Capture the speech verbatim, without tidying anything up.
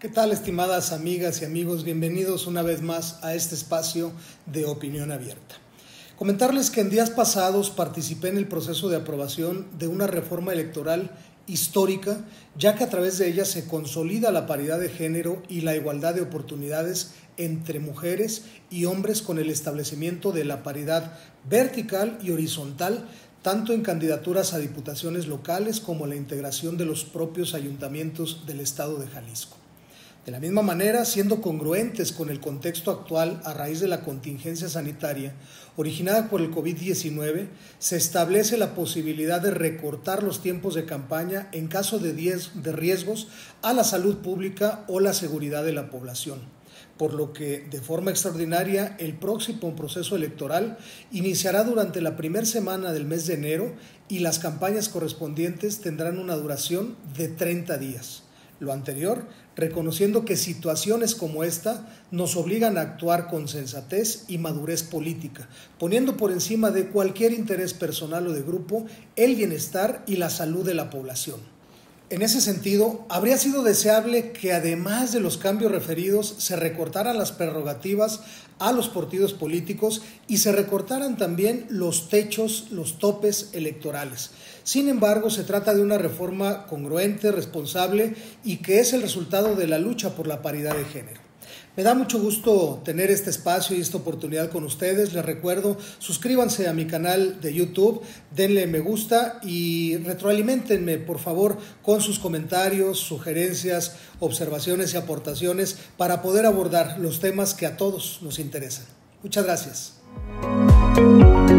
¿Qué tal, estimadas amigas y amigos? Bienvenidos una vez más a este espacio de opinión abierta. Comentarles que en días pasados participé en el proceso de aprobación de una reforma electoral histórica, ya que a través de ella se consolida la paridad de género y la igualdad de oportunidades entre mujeres y hombres con el establecimiento de la paridad vertical y horizontal, tanto en candidaturas a diputaciones locales como la integración de los propios ayuntamientos del estado de Jalisco. De la misma manera, siendo congruentes con el contexto actual a raíz de la contingencia sanitaria originada por el COVID diecinueve, se establece la posibilidad de recortar los tiempos de campaña en caso de, de riesgos a la salud pública o la seguridad de la población, por lo que, de forma extraordinaria, el próximo proceso electoral iniciará durante la primera semana del mes de enero y las campañas correspondientes tendrán una duración de treinta días. Lo anterior, reconociendo que situaciones como esta nos obligan a actuar con sensatez y madurez política, poniendo por encima de cualquier interés personal o de grupo el bienestar y la salud de la población. En ese sentido, habría sido deseable que además de los cambios referidos se recortaran las prerrogativas a los partidos políticos y se recortaran también los techos, los topes electorales. Sin embargo, se trata de una reforma congruente, responsable y que es el resultado de la lucha por la paridad de género. Me da mucho gusto tener este espacio y esta oportunidad con ustedes. Les recuerdo, suscríbanse a mi canal de YouTube, denle me gusta y retroaliméntenme, por favor, con sus comentarios, sugerencias, observaciones y aportaciones para poder abordar los temas que a todos nos interesan. Muchas gracias.